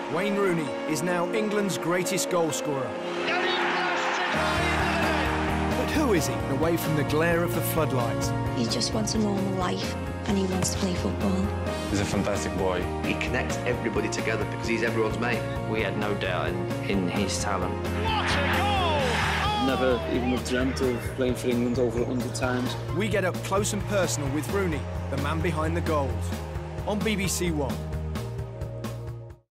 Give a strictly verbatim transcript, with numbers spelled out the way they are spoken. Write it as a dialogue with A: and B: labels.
A: Wayne Rooney is now England's greatest goalscorer. But who is he, away from the glare of the floodlights?
B: He just wants a normal life, and he wants to play football.
C: He's a fantastic boy.
D: He connects everybody together because he's everyone's mate.
E: We had no doubt in, in his talent.
F: What a goal!
G: Never even have dreamt of playing for England over a hundred times.
A: We get up close and personal with Rooney, the man behind the goals. On B B C One.